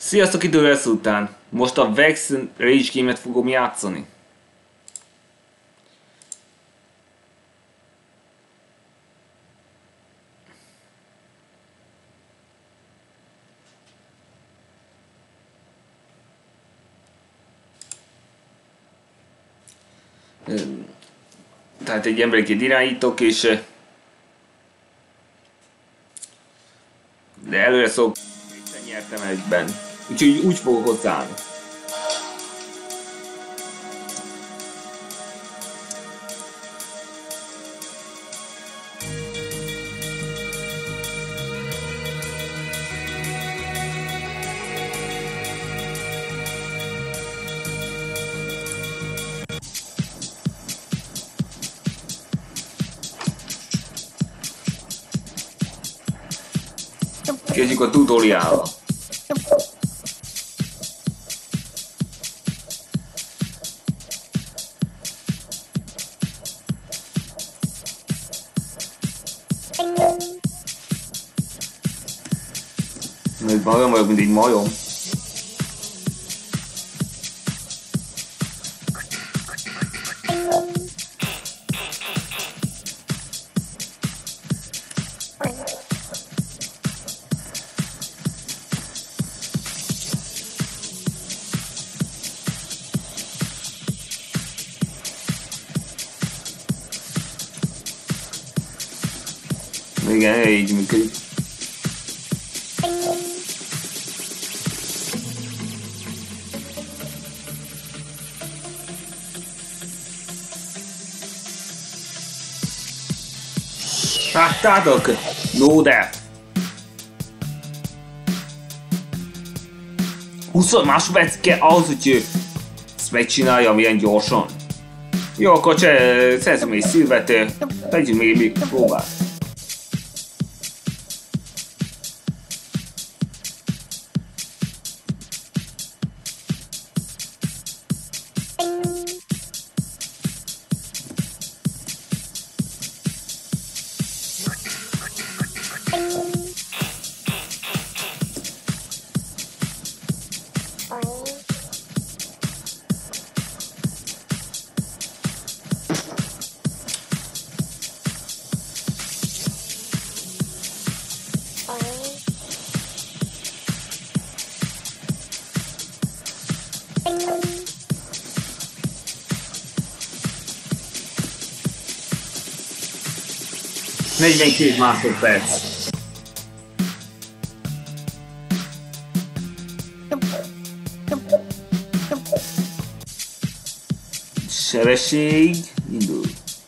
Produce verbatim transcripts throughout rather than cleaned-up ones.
Sziasztok, idő lesz után! Most a Vex Rage Game-et fogom játszani. Tehát egy embereket irányítok, és de előre szok, egyszer nyertem egyben. Úgyhogy úgy fogok hozzáállni. Kezdjük a tutoriállal. Még olyan vagyok, mint egy majom. Igen, így működik. Láttátok? No death. húsz másodperc kell ahhoz, hogy ezt megcsináljam ilyen gyorsan. Jó, akkor szerzünk egy szilvet, tegyünk még még próbát. negyvenkét másodperc. Sebesség, indul.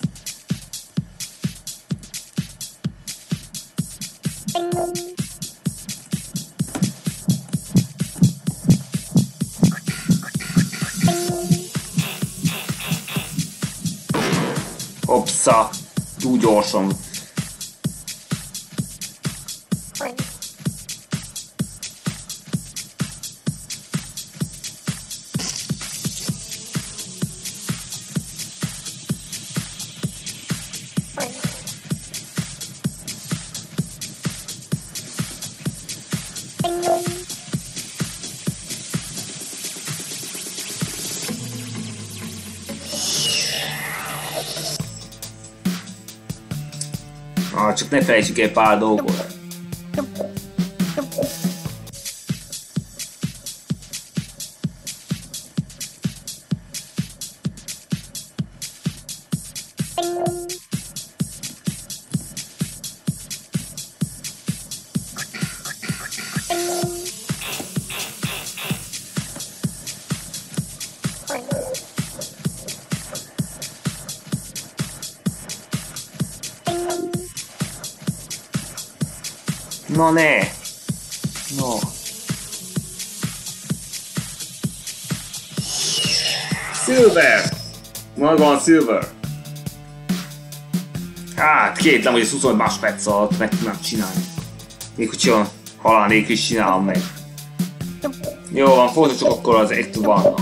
Hopsza, túl gyorsan. Ah, csak ne felejtsük el pár dolgot. No ne! No! Silver! Maga Silver! Hát, kétlem, hogy ez huszonöt másodperc alatt meg tudnám csinálni. Még hogyha halál nélkül is csinálom meg. Jó van, folytassuk akkor az egy van.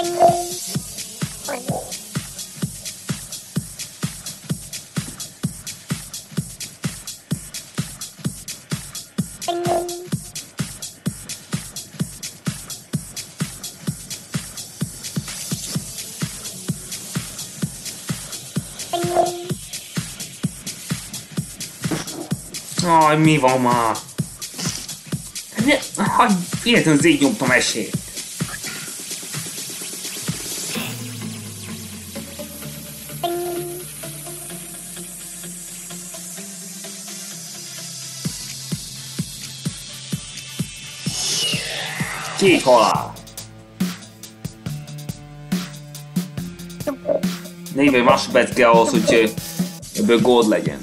Aj, mi van már? Hagyj, véletlenül zét nyomtam esélyt. Két halál. negyven másodperc kell ahhoz, hogy ebből gold legyen.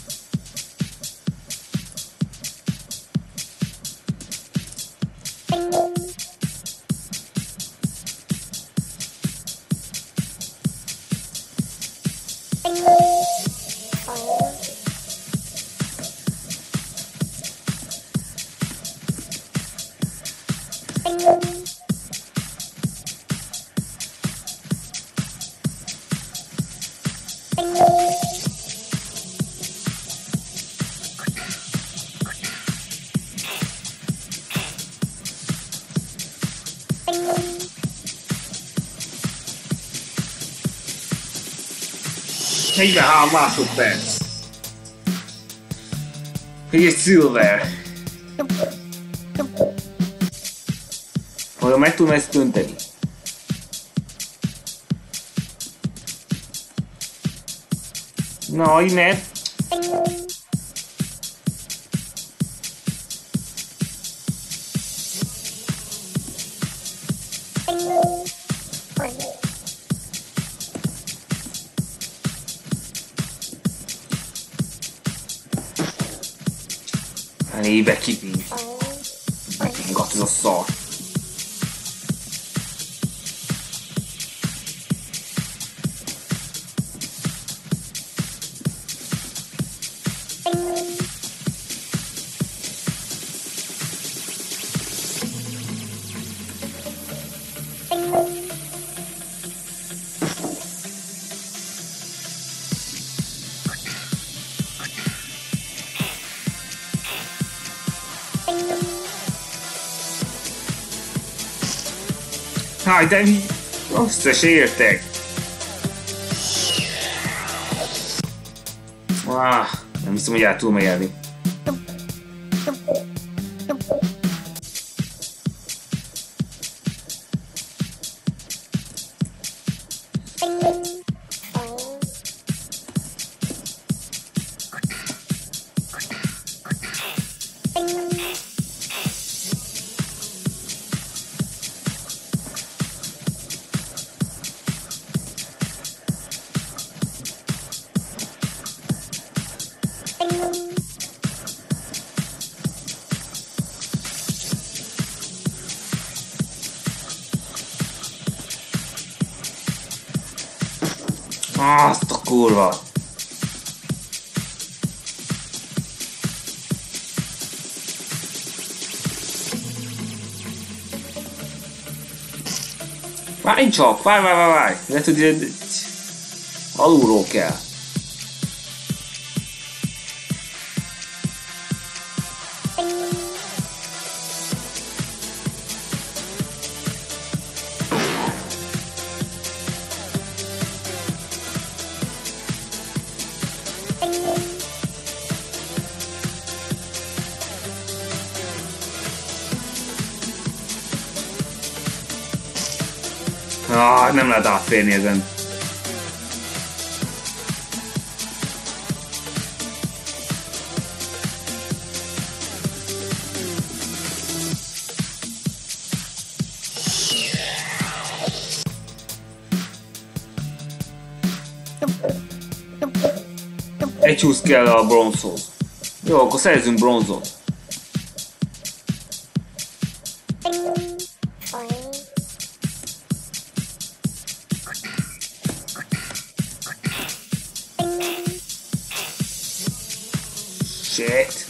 negyvenhárom másodperc. Egy Silver. Vajon meg tudna ezt dönteni? Na, innen. Éve kiping. Pingat ez a szar. Háj, de mi? Azt se értek. Ah, nem hiszem, hogy el tudom érni. Azt a kurva! Várj csak! Várj, várj, várj, várj! Lehet, hogy alulról kell. Ah, nem lehet átférni ezen. Egy csúsz kell a bronzhoz. Jó, akkor szerzünk bronzot. Shit.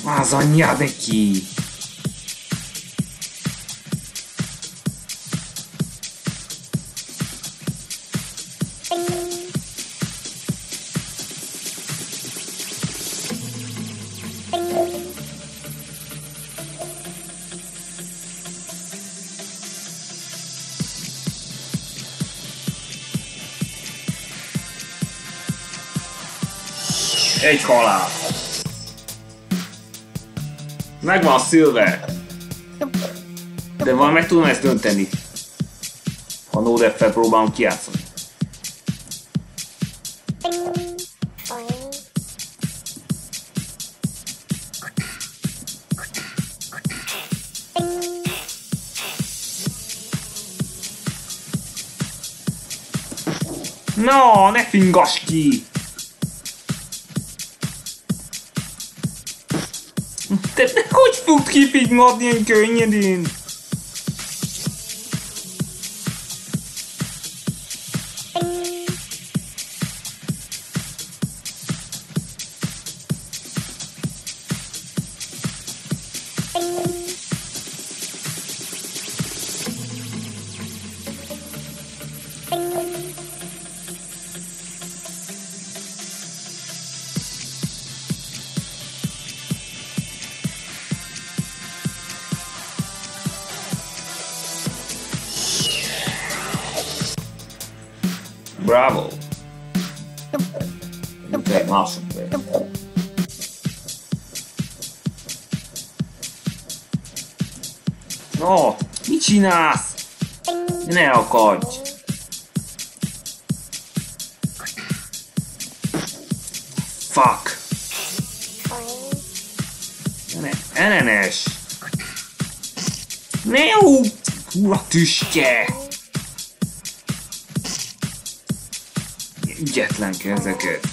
Az anyjad neki! Egy halál. Megvan a Silver. De van, meg tudom ezt dönteni. Ha no def-fel próbálom kijátszani. No, ne fingass ki! Te hogy tud kifingatni ilyen könnyedén? Bravo! Mint egy másodperc. No, mit csinálsz? Ne akadj! Fuck! Ne, ellenes! Ne jó! Húra tüske! Ügyetlen kezeket.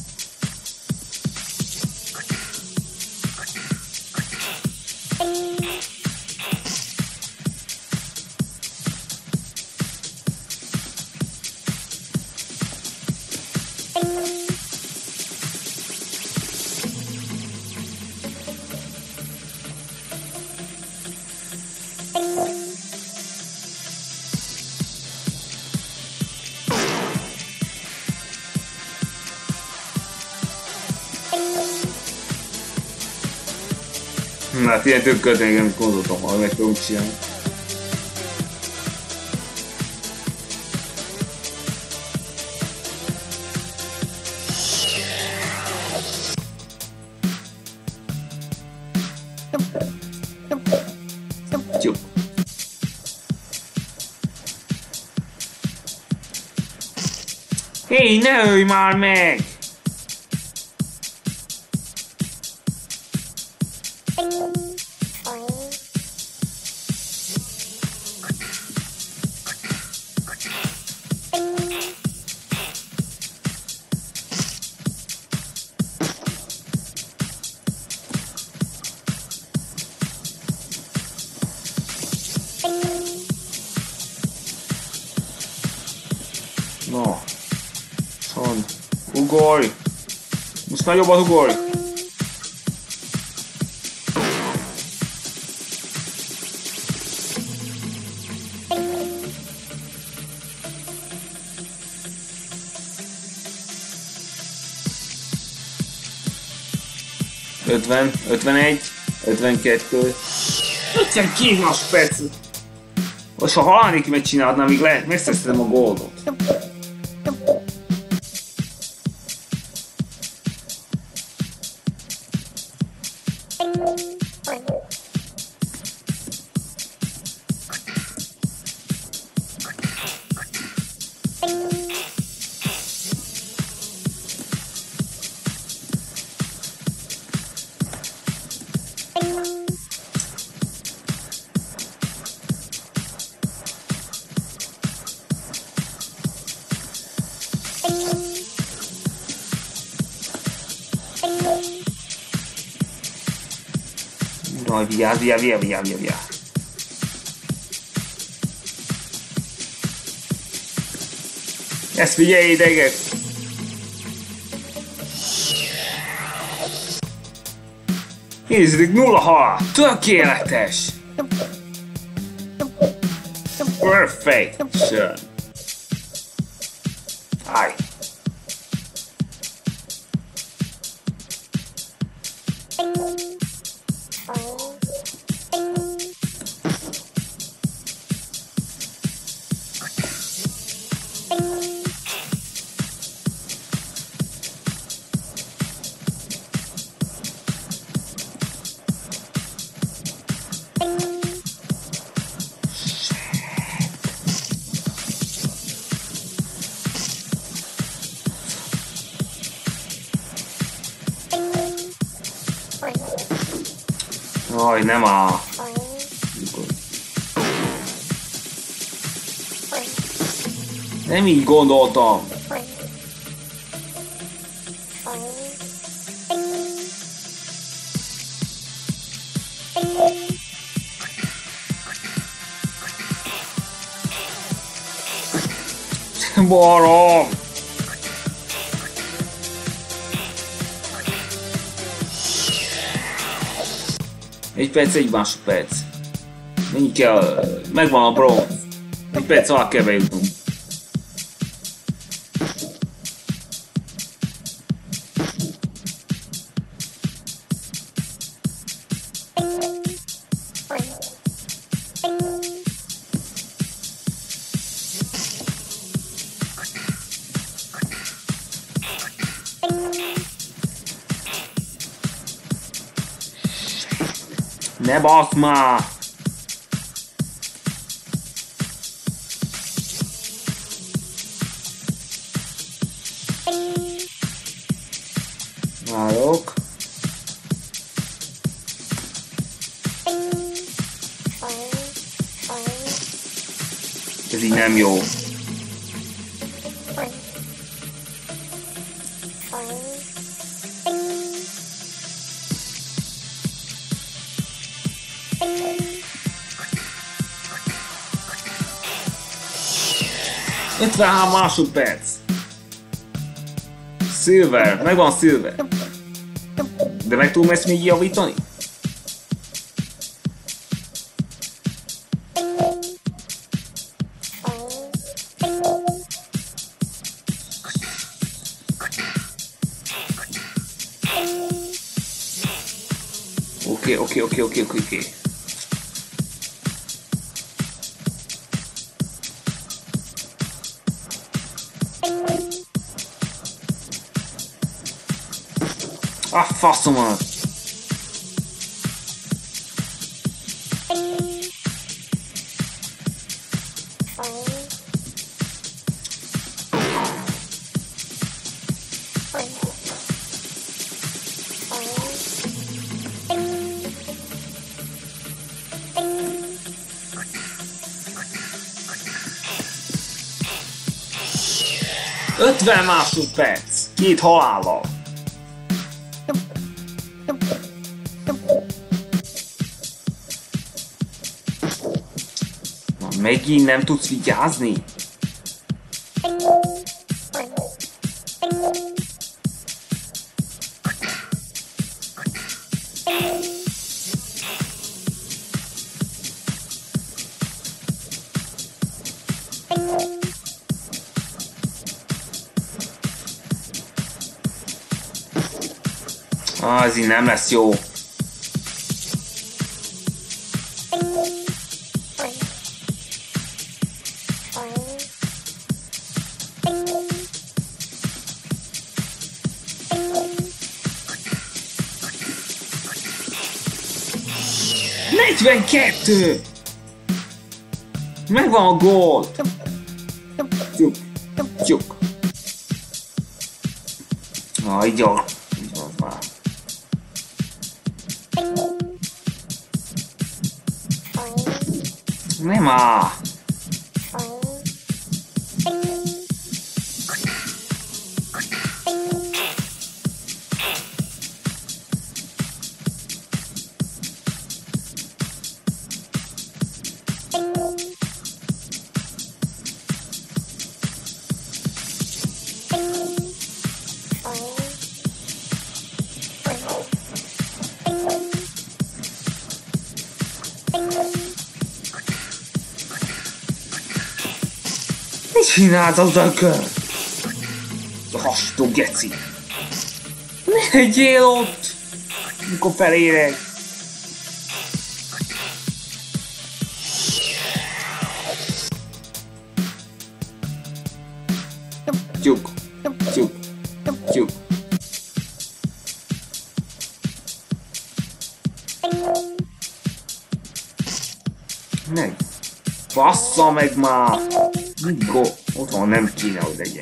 Na hát ilyen több kötények, amit gondoltam, ha meg tudom csinálni. Jó. Hé, ne ölj már meg! No. Son. Ugorj! Most nagyobbat ugorj! ötven, ötvenegy, ötvenkettő, ötvenkét másodperc! Most ha halálnék megcsinálhatnám, még lehet, megszereztem a goldot. Rồi, via, via, via, via, via, via. Ezt figyelj, idegek! Nézzük, nulla halál! Tökéletes! Perfection! Állj! Aj, nem áll. Nem így gondoltam. Barom! Egy perc, egy másodperc. Mennyi kell? Megvan a bronz. Egy perc alatt kell bejutnunk. Ne basz már! Várok. Ez így nem jó. ötvenhárom másodperc. Silver, megvan Silver. De meg tudom ezt még javítani? Oké, oké, oké, oké, oké, oké. Ah, faszomat! ötven másodperc! Két halállal! Na, megint nem tudsz vigyázni? Ah, ez így nem lesz jó. negyvenkettő! Megvan a gól! Tyuk, tyuk. Na, így jó. Így van már. Nem áll! Mit csinálsz azzal kör? A hasító geci. Ne legyél ott, mikor felérek. Tyúk, tyúk, tyúk. Meg. Bassza meg már! Go. Ott van, nem kéne, hogy legyen.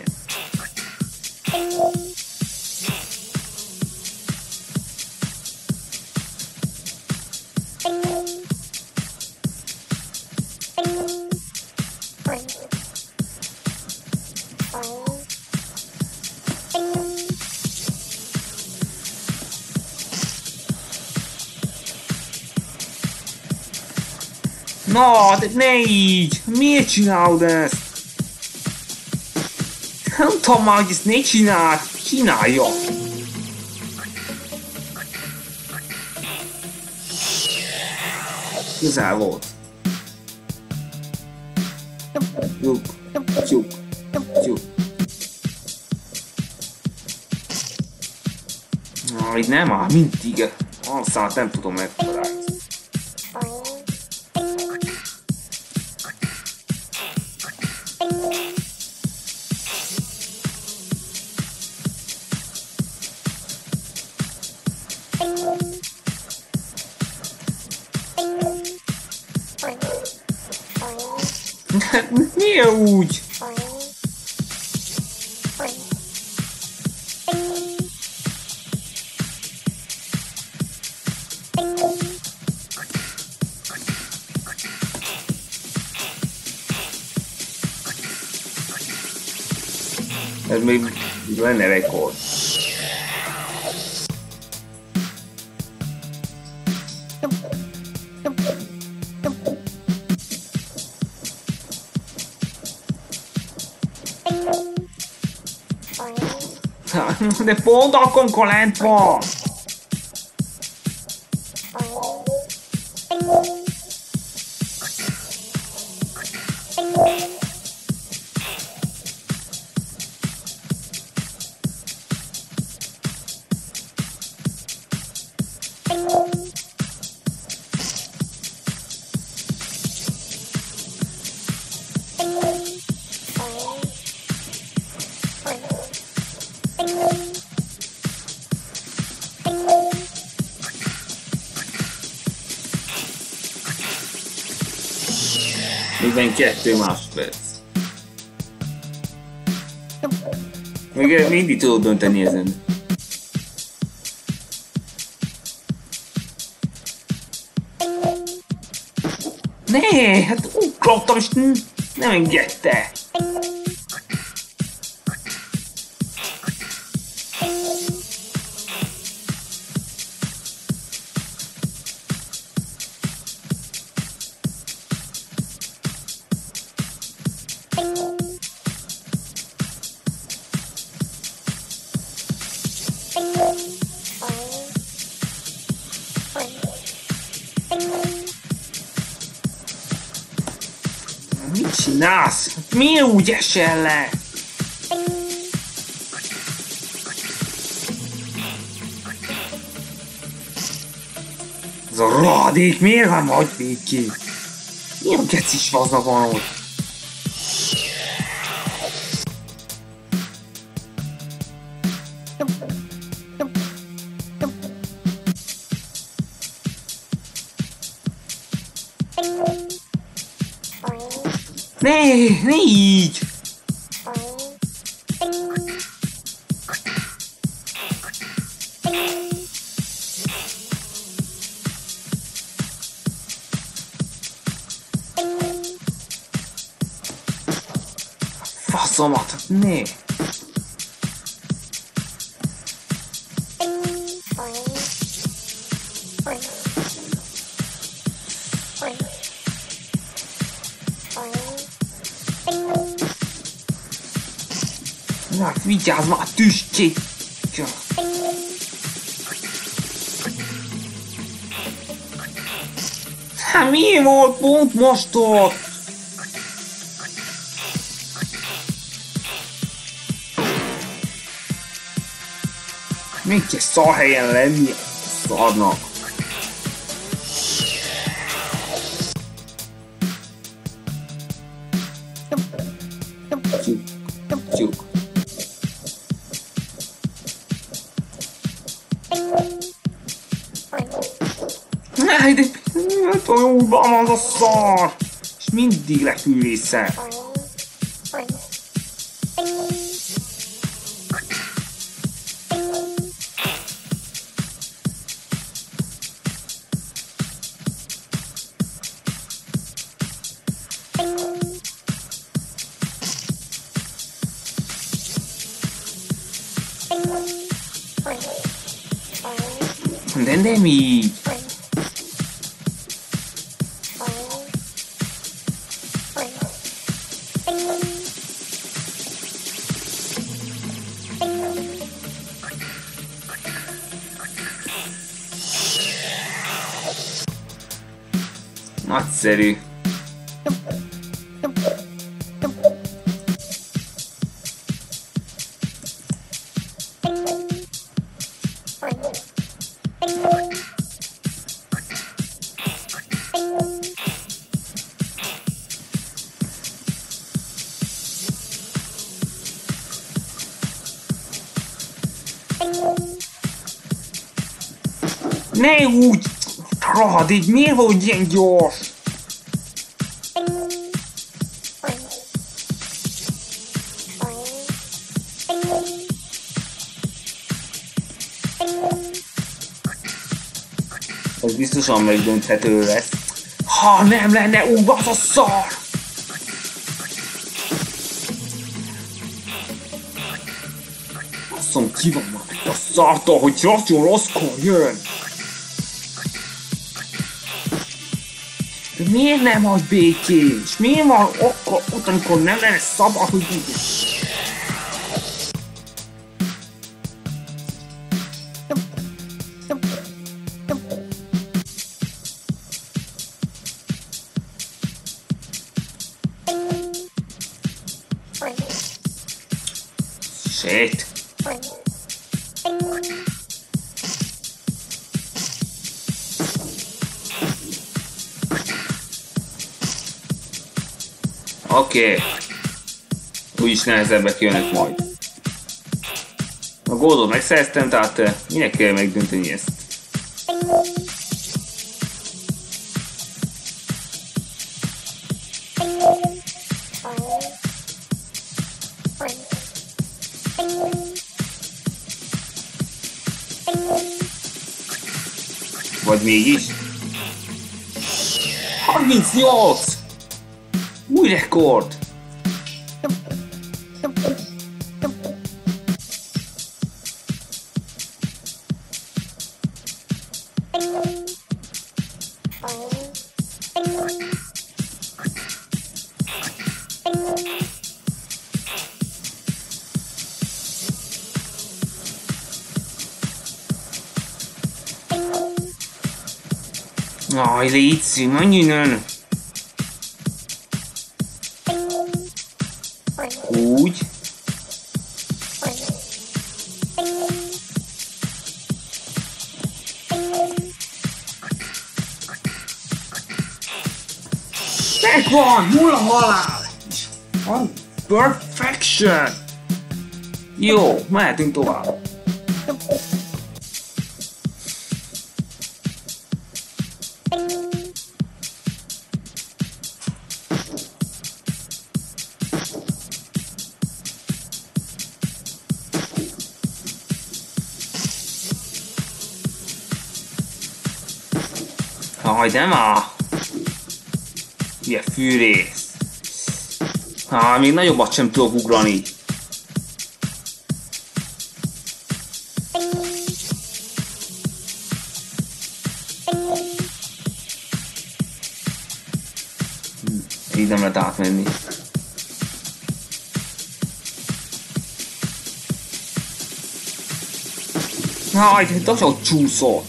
Na, de ne így! Miért csinálod ezt? Nem tudom már, hogy ezt ne csinál! Csinálja! Közel volt. Tyúk, tyúk, tyúk. Na, így nem áll, mindig. Aztán nem tudom megtalálni. Miért úgy? Ez még lenne rekord. De pont akkor, amikor lent van! negyvenkettő másodperc. Még mindig tudod dönteni ezen. Ne, hát ugrottam és nem engedte. Mit csinálsz? Miért úgy esel le? Ez a rohadék miért nem hagy békén? Milyen gecis vaznak van ott? Ne, ne így! Faszomat, ne! Na, vigyázz már, tüskék! Hát mi volt pont most ott? Még kell szar helyen lenni szarnak. Tyúk, tyúk. Ne, de olyan van az a szar! És mindig lefűrészem. De nem így! Nagyszerű! Ne úgy! Rohadt, így miért vagy ilyen gyors? Ez biztosan megdönthető lesz. Ha nem lenne úgy, az a szar! Basszom, ki van már a szartól, hogy nagyon rosszkor jön! De miért nem hagy békén? És miért van akkor, ott, amikor nem lenne szabad, hogy így? Shit! Oké. Okay. Úgyis nehezebbek jönnek majd. A góldot megszereztem, tehát minek kell megdönteni ezt? Vagy mégis? harmincnyolc! Új rekord! Aj, légy, menj innen! Úgy. Megvan! Nulla halál! Perfection! Jó, mehetünk tovább. Aj, de már! Ilyen fűrész! Há, még nagyobbat sem tudok ugrani. Hm, így nem lehet átmenni. Aj, de nagyon csúszott!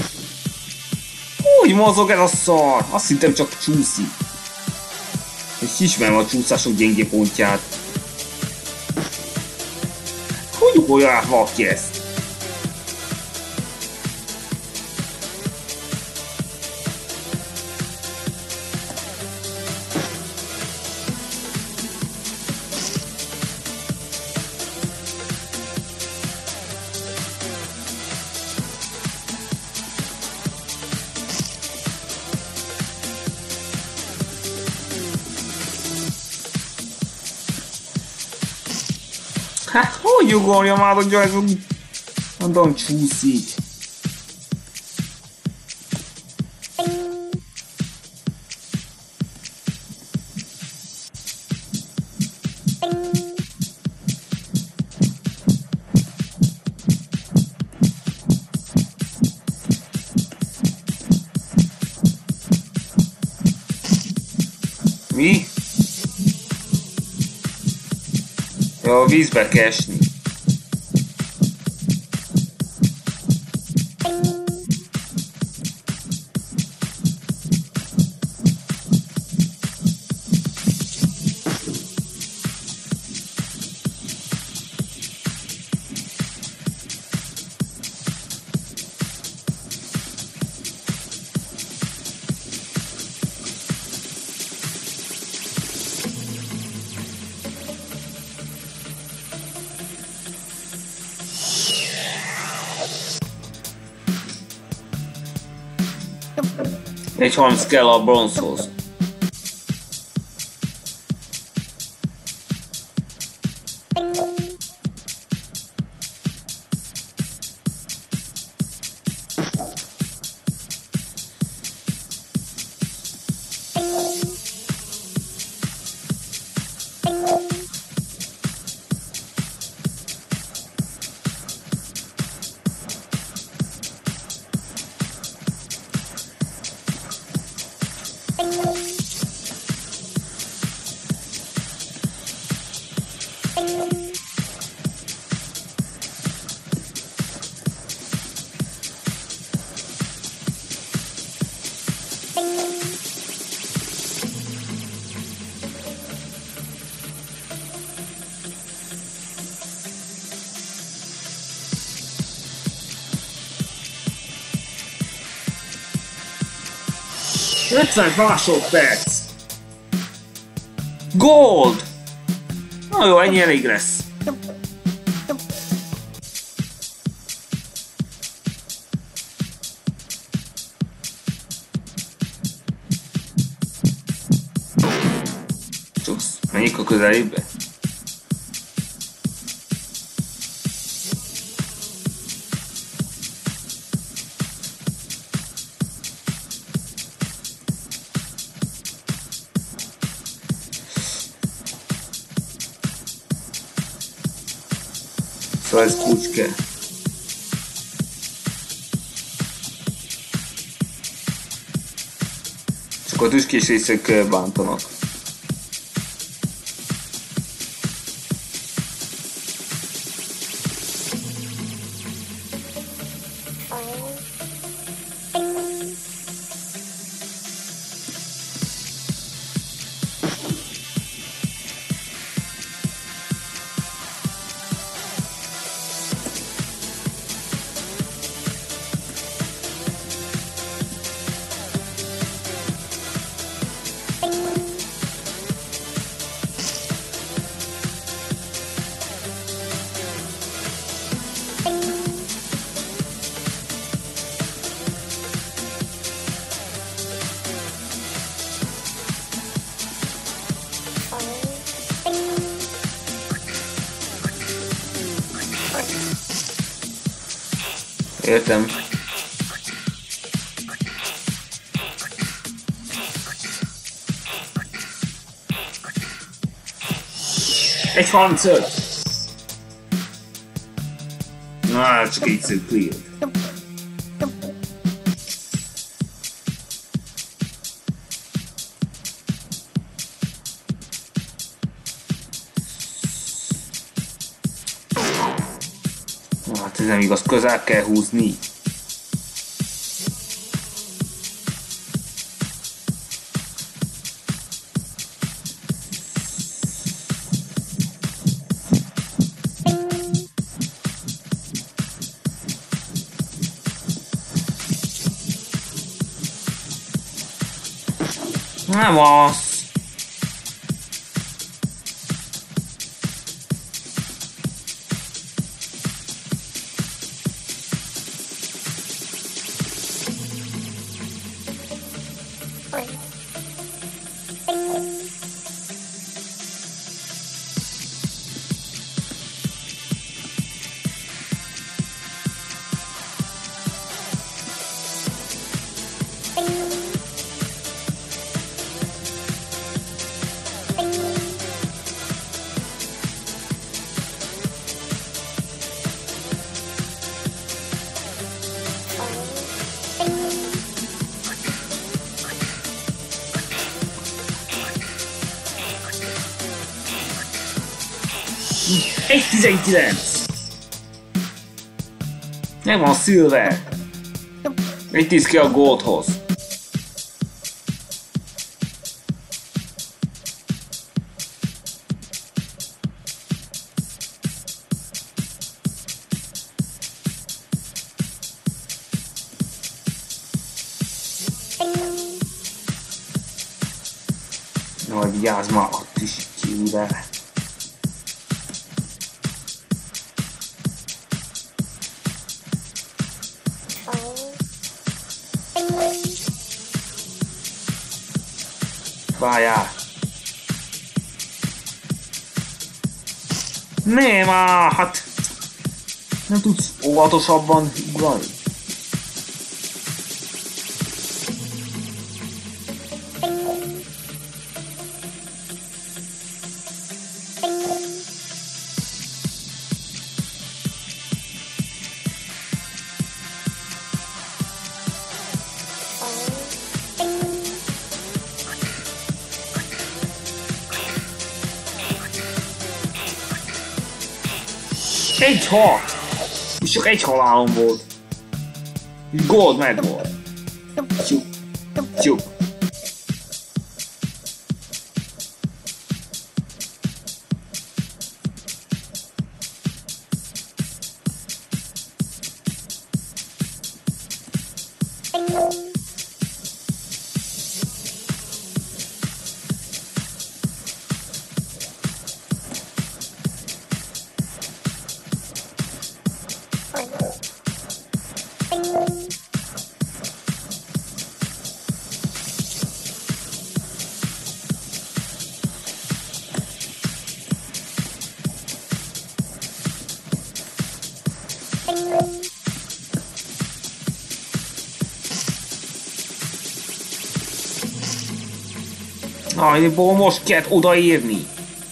Úgy mozog ez a szar! Azt hittem csak csúszik. És Ismerem a csúszások gyengé pontját. Hogy ugorja át valaki ezt? Hát, hogy ugorja már, hogy ez úgy... Mondom, csúszik. Mi? Jó, a vízbe kell esni. Egy harminc kell a bronzhoz. ötven másodperc! Gold! Na jó, ennyi elég lesz. Csuksz, menjünk a közelébe. Szóval ez kulcske. Csak a tüskés részek bántanak. Értem. Egy harmincöt. Na, csak egy clear. Hát ez nem igaz, közel kell húzni. Nem az. egy tizenkilenc! Megvan a Silver! Egy tíz ki a Goldhoz. Jaj, vigyázz már, ott is kiúrál. Várjál! Nem áh, hát... Nem tudsz óvatosabban ugrani? Egy hat! És csak egy halálom volt. És Gold meg volt. Tyuk. Tyuk. Nagyból most kellett odaérni.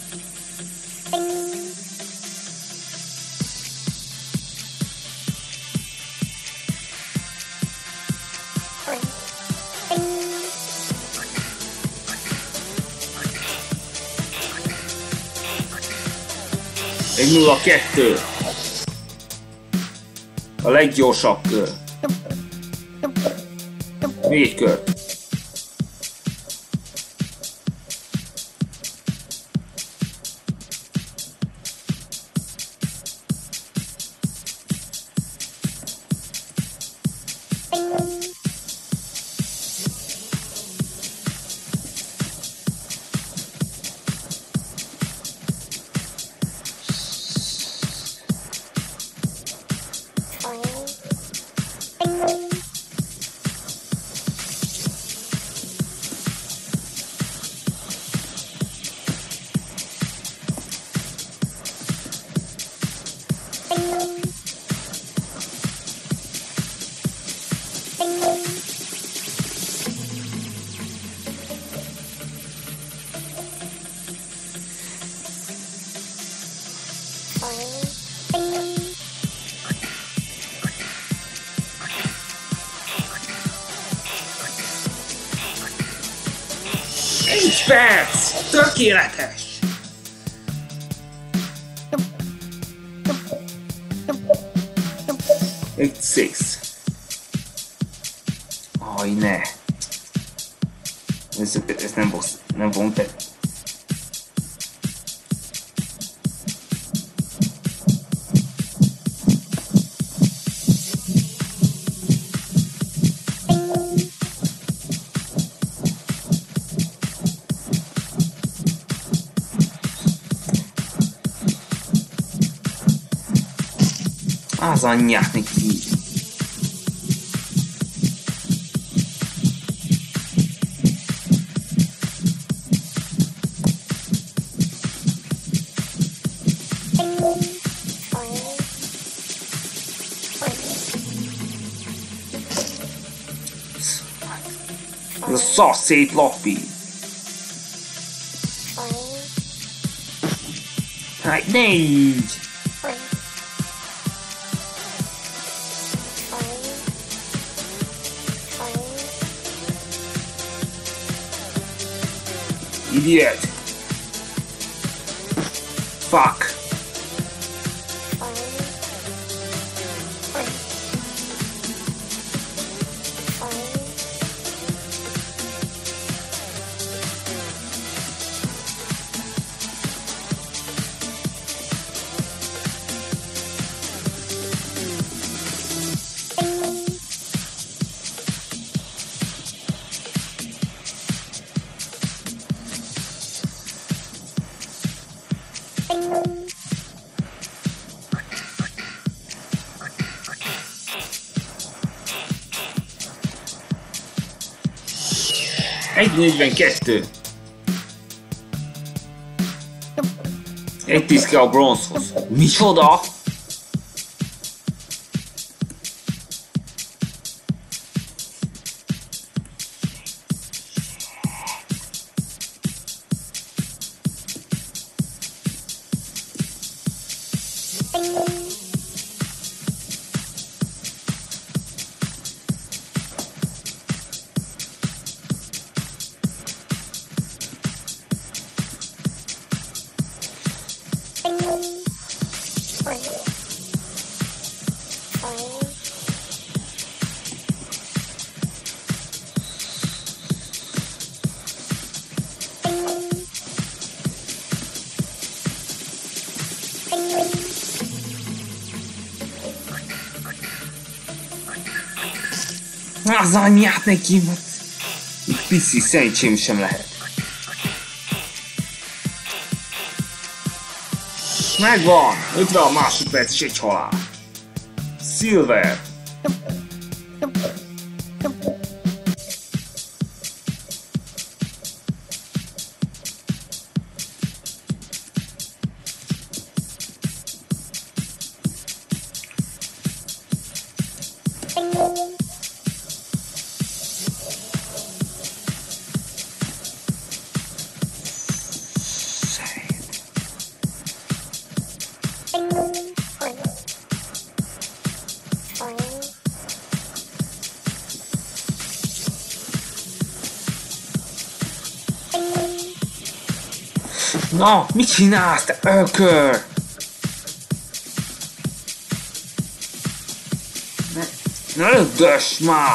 Egy nulla kettő. A leggyorsabb kör. Négy kör. Egy perc! Tökéletes! Egy six. Aj, ne! Ez, ez nem boss, nem fogom tenni. Az anyját neki. Ez a szar szét lapi. Hát ne így! Idiot! Fuck! egy negyvenkettő. Egy tíz kell a bronzhoz. Micsoda? Az anyját neki, mert itt piszi szerencsém sem lehet. Megvan! ötven másodperc és egy halál. Silver. Na, mit csinálsz, te ökör? Ne, ne ödös már!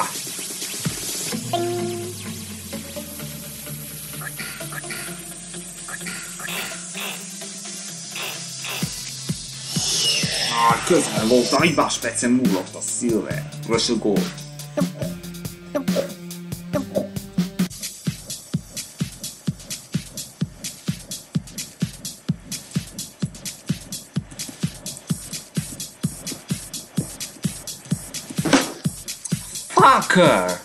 Ah, közel voltam, egy másodpercen múlott a Silver. Rush a gold. Fucker!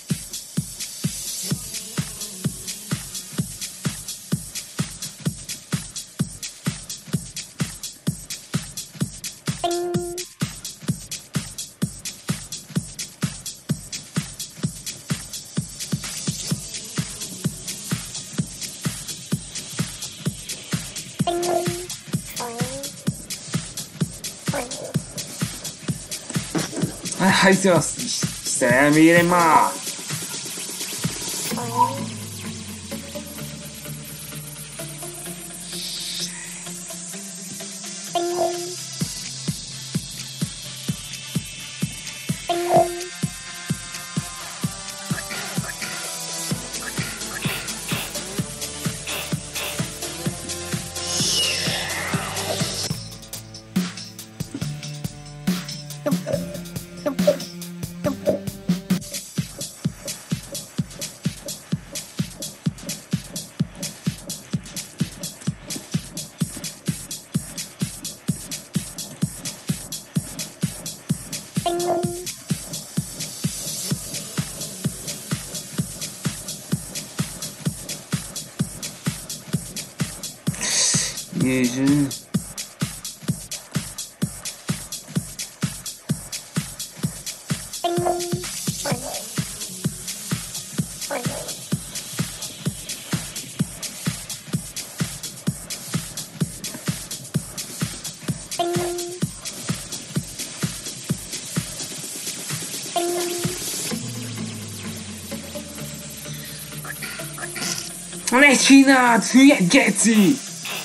Ai, Deus, szemére már! Jézus. Ne csináld, hülye geci!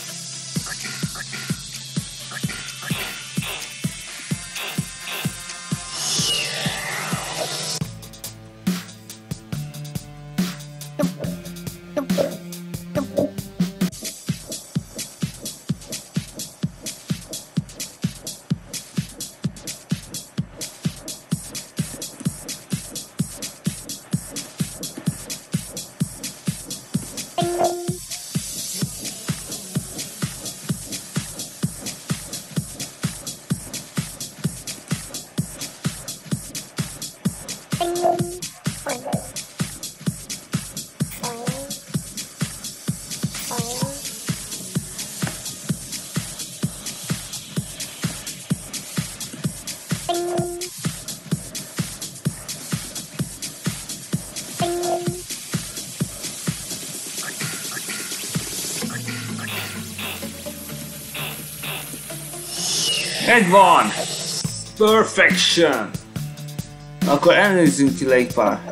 Egy van! Perfection! Akkor elnézzünk ki le egy pár.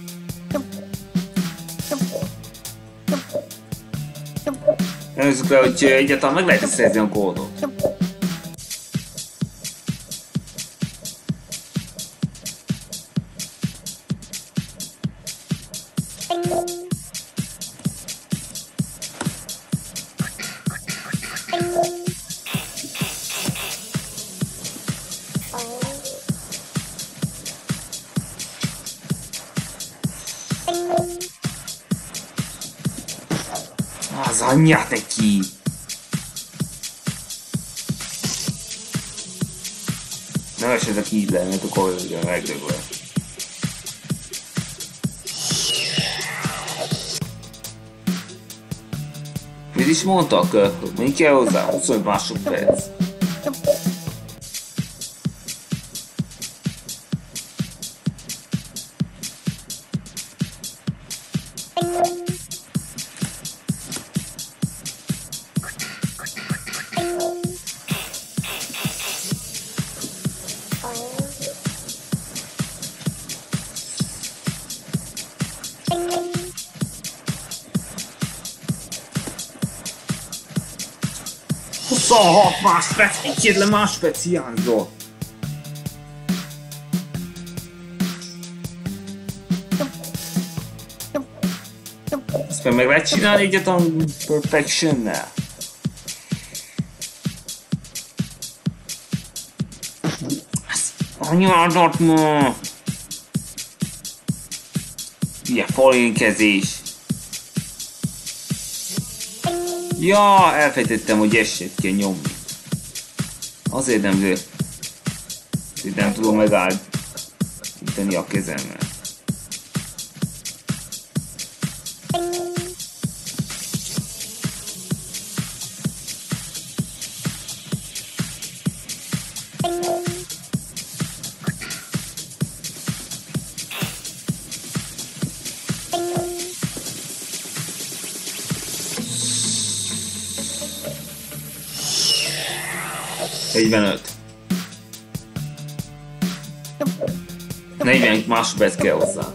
Elnézzük le, hogy egyáltalán meg lehet szerzni a kódot. Az anyját neki! Nem esetek így le, mert akkor ugye megdögöl. Mit is mondtak? Mi kell hozzá? huszonöt másodperc. huszonhat másodperc, egyetlen másodperc hiányzott. Ezt meg lehet csinálni egyet a Perfection-nel. Anyádat ma! Ilyen falénkezés. Ja, elfejtettem, hogy eset kell nyomni. Azért nem, azért nem tudom megállítani a kezemmel. negyvenöt. negyven másodperc kell hozzá.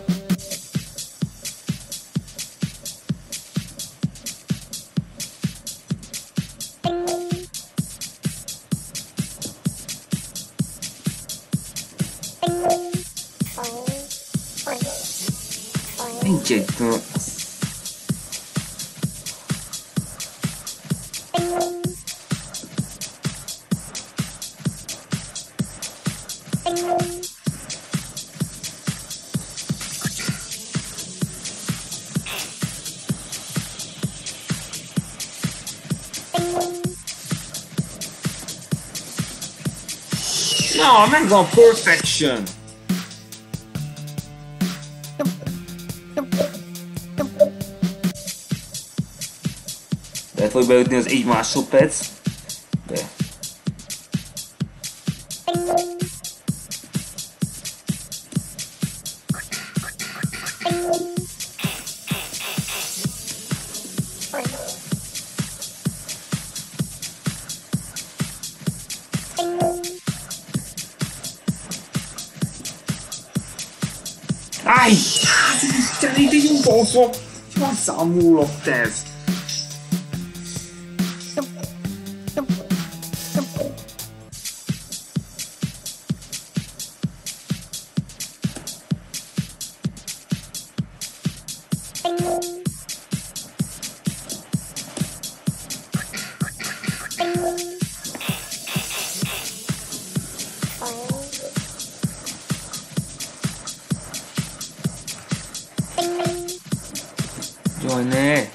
Nincs egy... Na, megvan perfection! Lehet, hogy beütni az egy másodperc. De. Ai! Istenem, de jó baszok! Hogy számolok te ezt? Jaj, ne!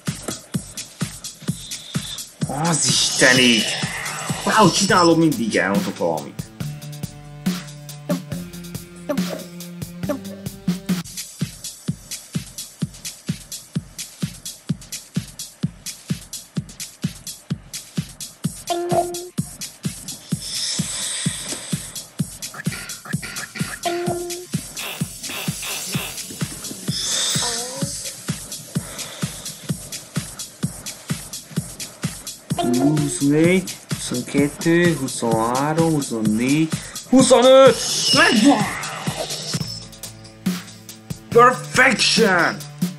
Az Istenig! Valahogy csinálom, mindig elmondok valamit. huszonnégy, huszonkettő, huszonhárom, huszonnégy, huszonöt! Megvan! Perfection!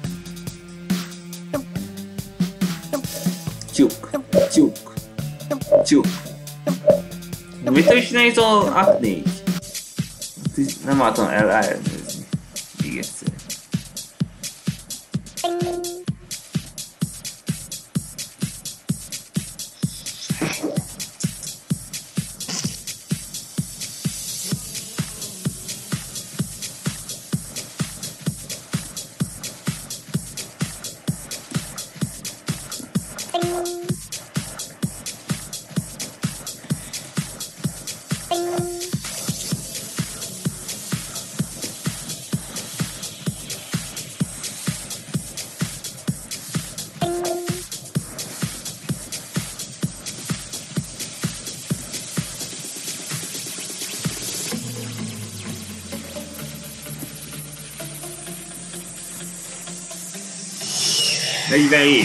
Tyúk, tyúk, tyúk. Mit is néz az át négy? Nem látom el elnézni. Még egyszer. negyvenhét.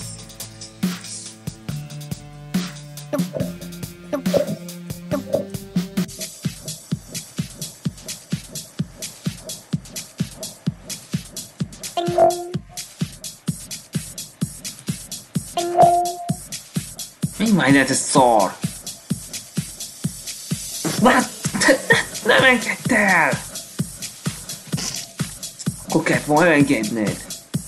Mi mindent, ez szar? Nem engedd el! Akkor kellett volna engedned.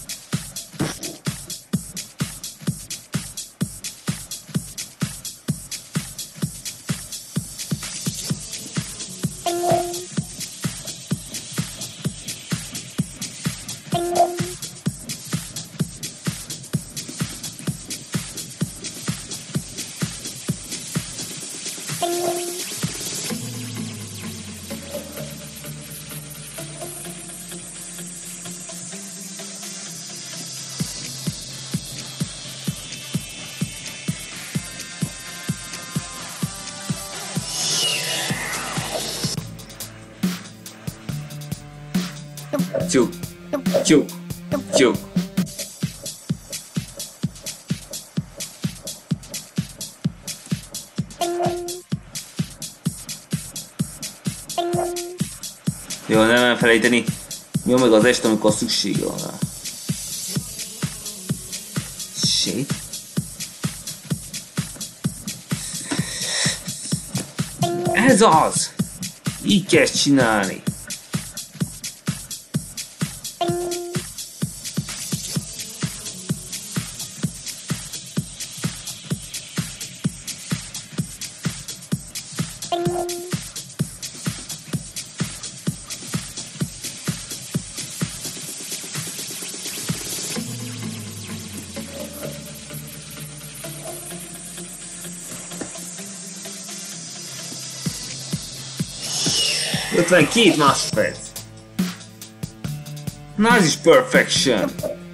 Tyúk, tyúk, tyúk. Jó, nem elfelejteni. Jó meg az este, amikor szüksége van rá. Shit. Ez az! Így kell csinálni. ötvenkét másodperc. Na ez is perfection.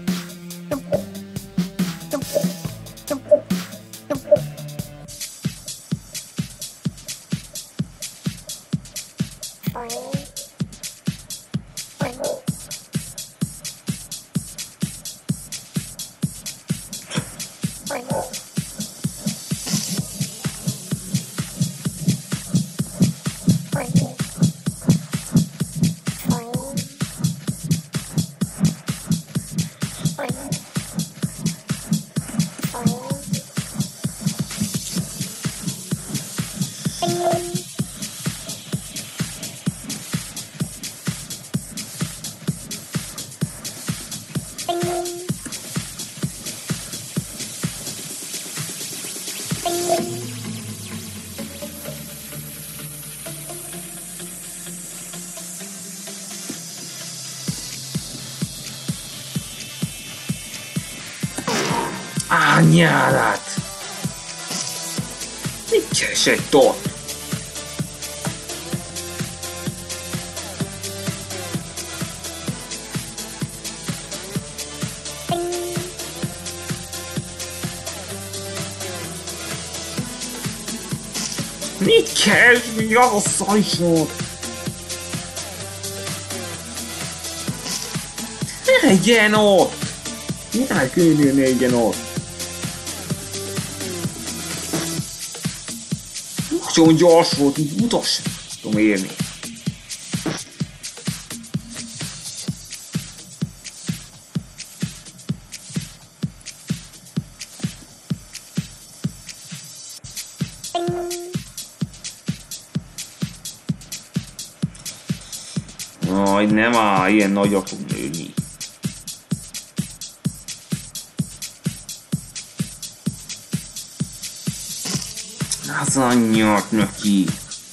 Anyádat! Mit keres egy tot? Mit keres? Mi az a szajsor? Ne legyen ott! Milyen könnyű ne legyen ott? Nagyon gyors volt, mint utas. Tudom érni. Aj, nem áll, ilyen nagyra fog nőni. Az anyját neki.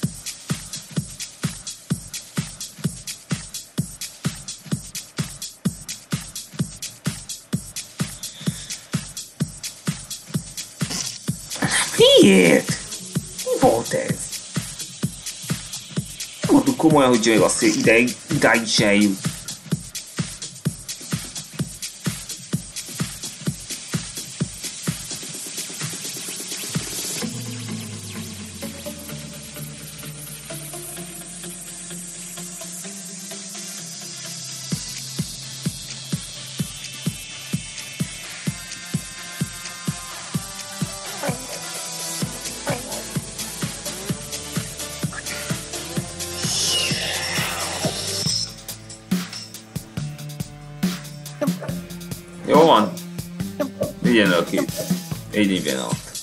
Miért? Mi volt ez? Mondjuk komolyan, hogy még azt, hogy ideig, idáig is eljut. Jó van. Vigyen el ki. Egy néven alatt.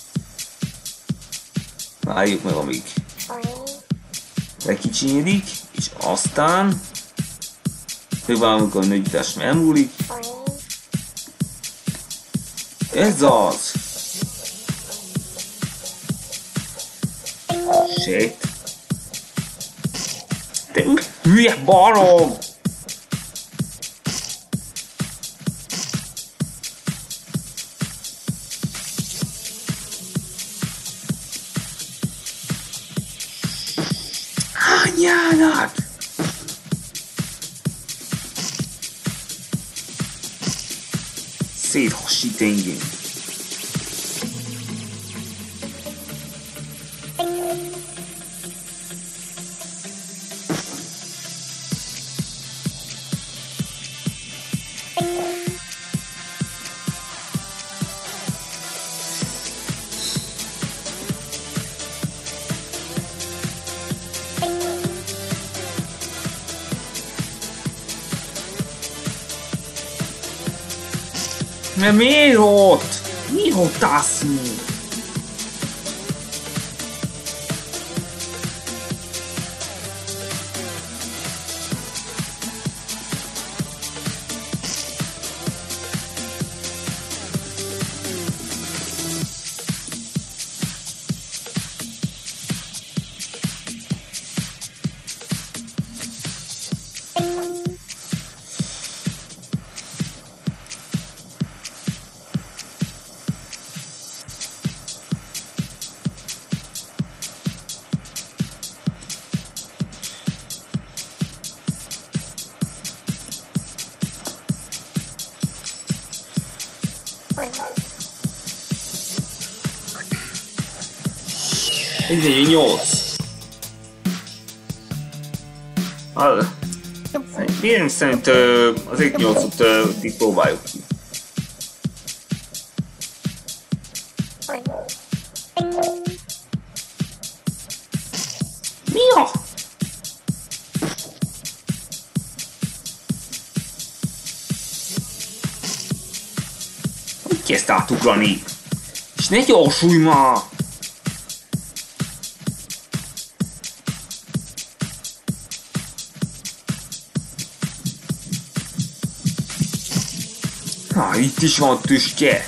Várjuk meg amíg lekicsinyedik, és aztán megvárjuk, amikor a nőgyítás elmúlik. Ez az! Shit! Te hülye barom! Anyádat! Széthasít engem. De miért ott? Mi ott állsz még? egy negyvennyolc. Én szerint az egy nyolcot így próbáljuk ki. Mi a? Hogy kezd átugrani? És ne gyorsulj már! Há, itt is van tüske!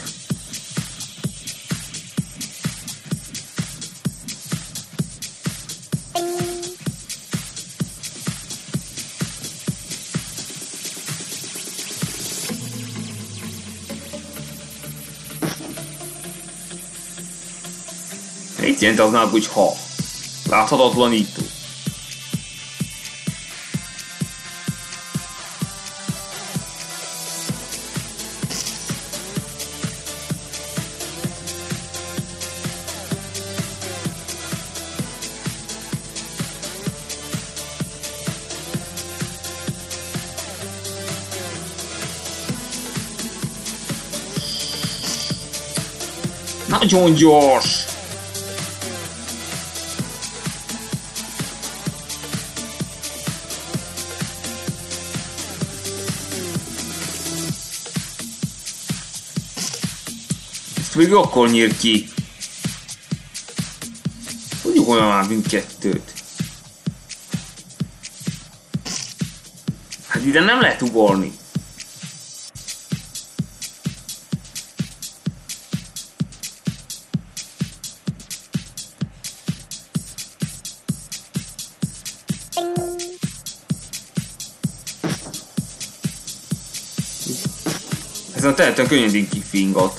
Mit jelent az náluk, hogy ha? Láthatatlanító. Nagyon gyors! Ezt még akkor nyír ki. Tudjuk olyan már mindkettőt. Hát ide nem lehet ugorni. Ez a tehetően könnyedén kifingat.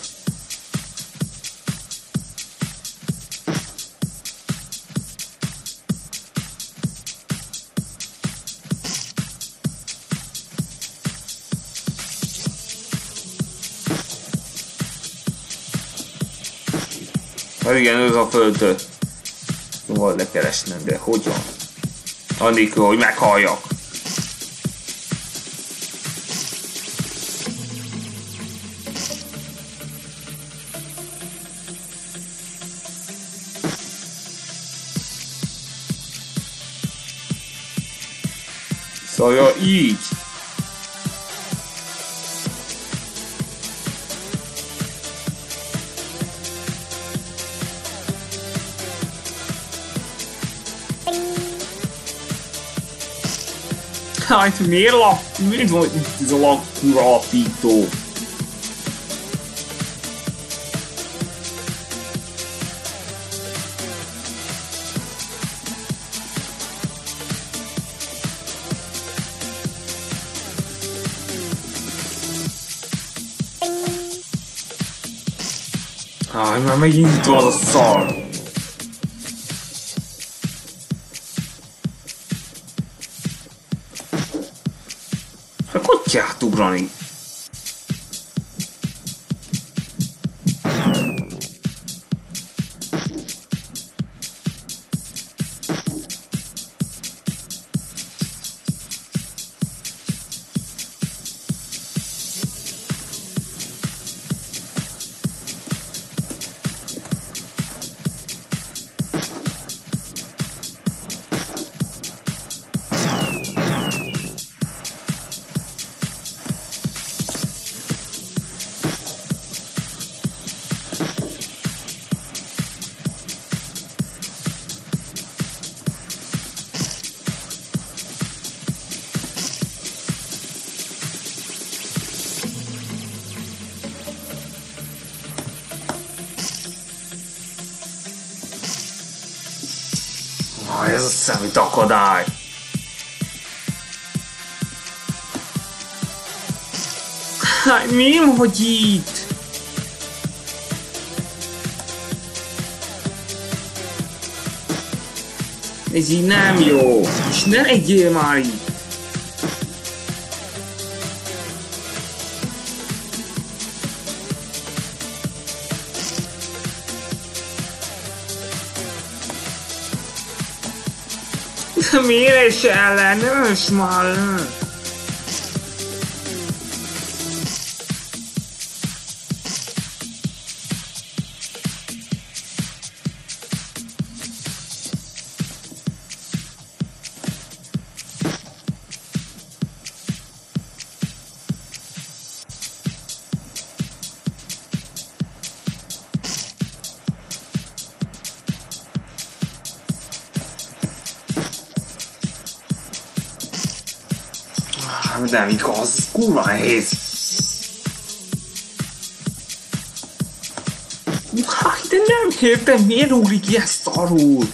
Hát igen, ez a földöt. Szóval lekeresnem, de hogyan? Annélkül, hogy meghalljak. Szóval így. Hát miért lap? Miért van itt ez a lakkúra alapító? Aj, már megint van a szar! Hát hogy kell átugrani? Ez a szemét akadály! Hát mi, hogy itt? Ez így nem jó! És ne legyél már itt! Méres ellen, nem is már. Nem igaz, kurva nehéz. De nem értem, miért ugrik ilyen szarul?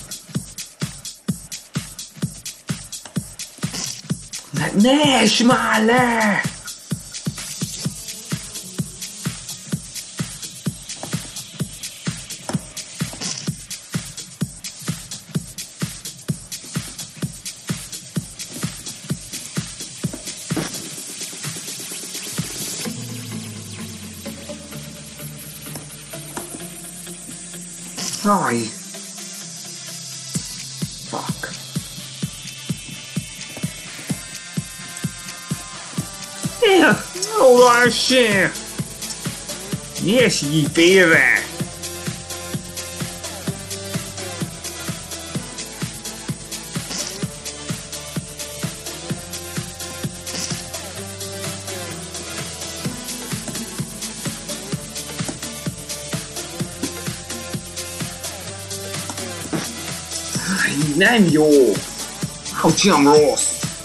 Ne, ne esd már le! Aj. Fuck. Ja, hova essél? Ne esj így félre! Nem jó! Hogy csinálom rossz?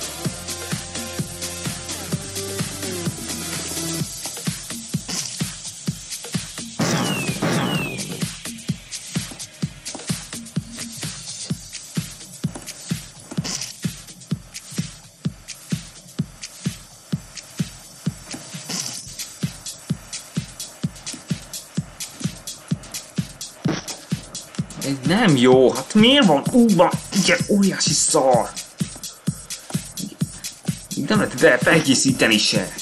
Ez nem jó, hát miért van úban ilyen óriási szar? Nem lehet vele felkészíteni se.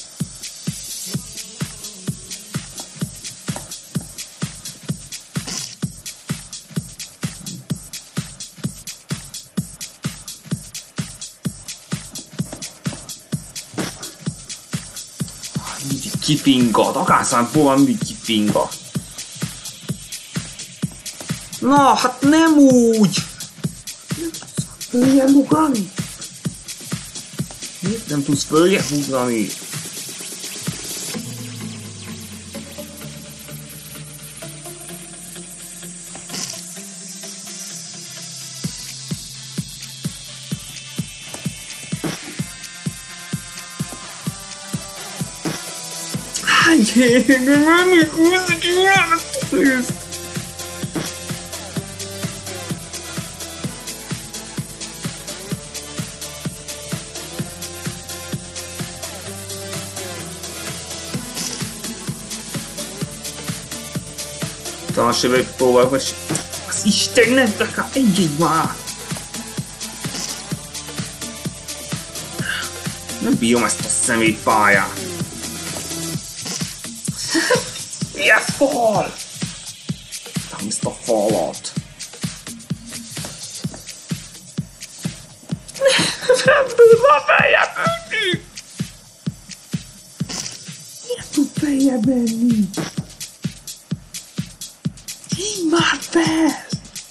Mindig kipingat, akárszánból van mindig kipingat. Na, hát nem úgy! Följebb ugrani? Miért nem tudsz följebb ugrani? Háj, nem is húzni ki, talán se vagy próbálok, vagy az Istennek, de egyégy már! Nem bírom ezt a szemét pályát! Milyen fal! Nem ezt a falat! Nem tud már feljebb menni! Miért tud feljebb menni? Így már fel!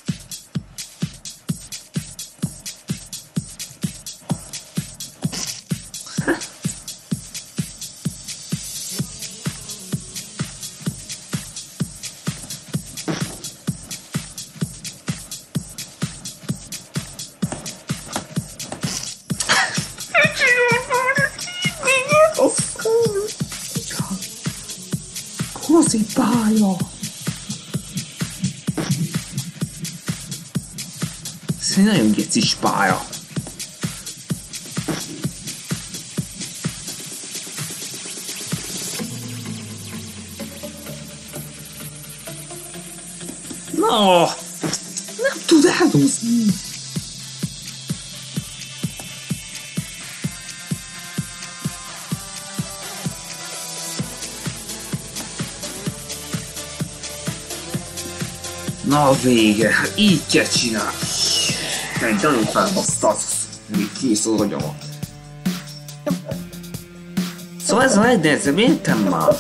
Kozi pálya! Ez egy nagyon gecis pálya. No! Nem tud elúszni! Na vége, hát így kell csinálni. Egy nagyon felbasztasz. Még kész az agyamat. Szóval ez a legnehezebb, értem már.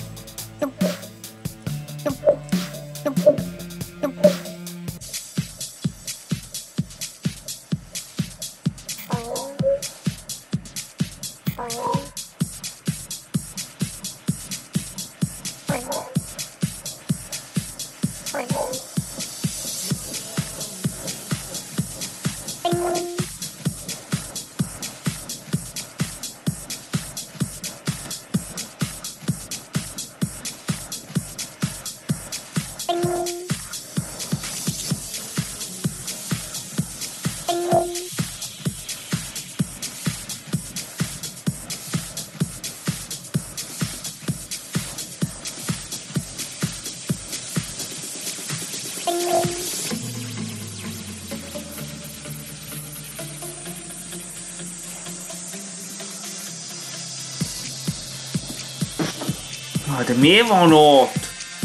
De miért van ott?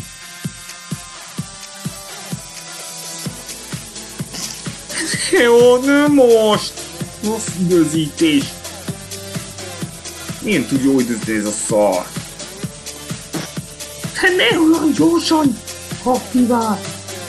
Jó, nem most! Rossz időzítés! Miért tud jó időzni ez a szar? Te ne olyan gyorsan! Kapivál!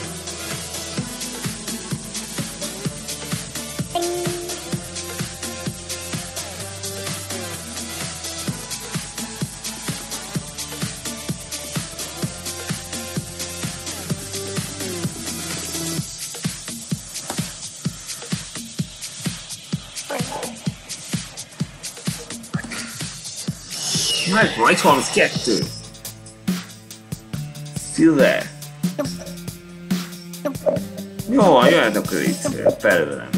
Megvan, itt van az kettő! Szilver! Jó van, jöjjetek ő itt belőlem.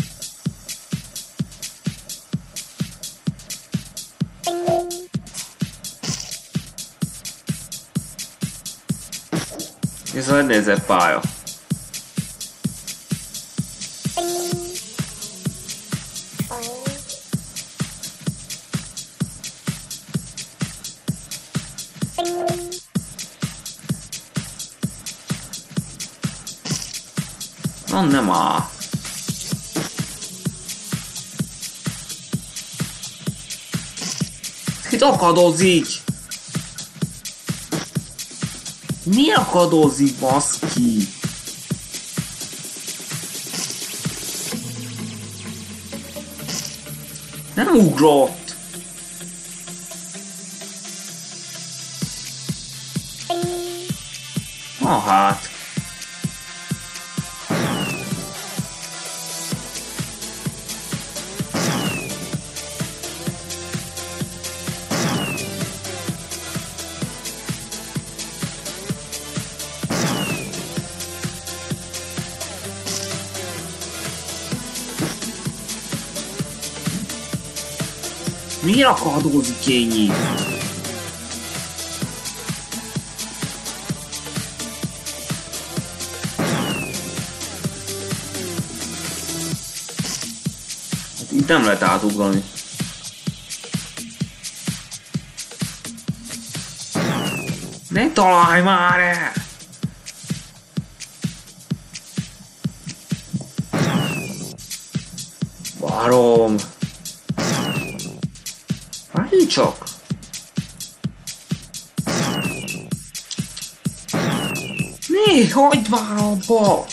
Ez a legnehezebb pálya. Na nem áll. Itt akadozik! Mi akadozik, baszki? Nem ugrott! Ah hát. Miért akadózik ennyi? Itt nem lehet átugrani. Ne találj már el! Barom! Várj csak! Né, hagyd már abba!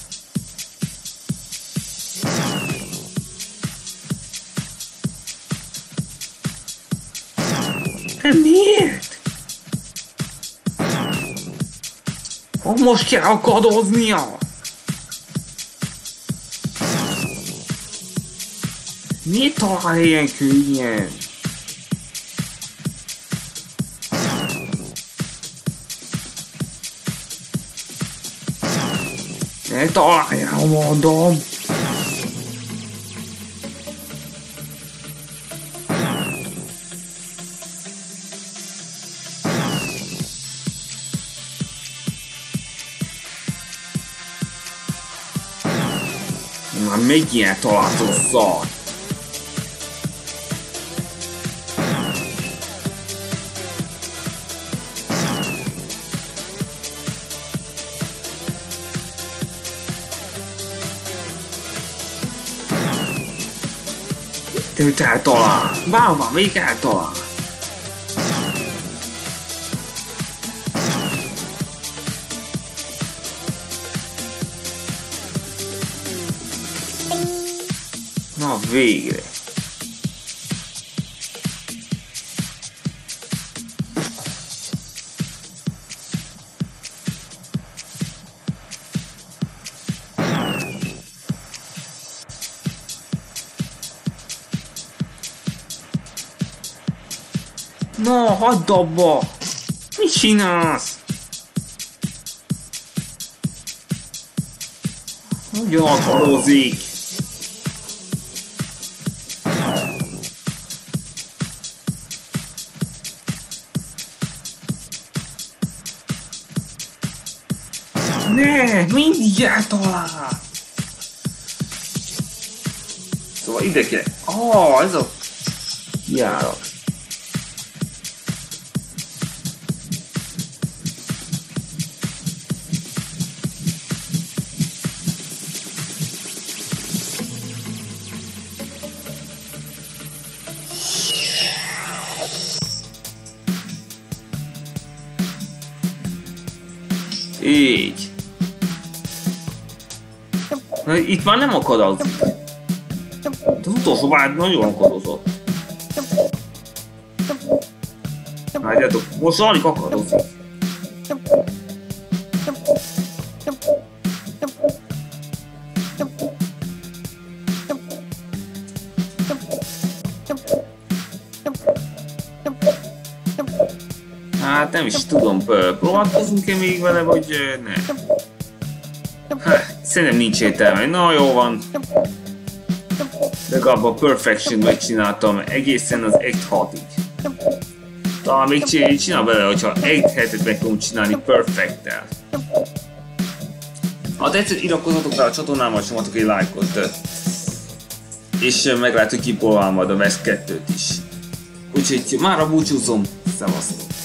De miért? Oh, most kell akadoznia! Miért talál ilyen könnyen? Ne találjál, mondom! Már még ilyen találtó szar! Te őt eltalál! Bálván, még eltalál! Na végre! Na, hagyd abba! Mit csinálsz? Hogyan akarozik? Ne, mindig eltalál! Szóval ide kell. Ah, ez a járat. Így. Na, itt már nem akadozik. Az utolsó vád nagyon akadozott. Látjátok, most alig akadozik. Hát nem is tudom, próbálkozunk-e még vele, vagy ne? Hát, szerintem nincs értelme. Na jó van. Legalább a Perfection megcsináltam egészen az egy hatig. Talán még csinál vele, hogyha egy hetet meg tudom csinálni Perfect-tel. Ha tetszett, iratkozzatok rá a csatornámmal, és nyomatok egy lájkot. És meg lehet, hogy kipolválom majd a West kettőt is. Úgyhogy mára búcsúzom. Szevasztok!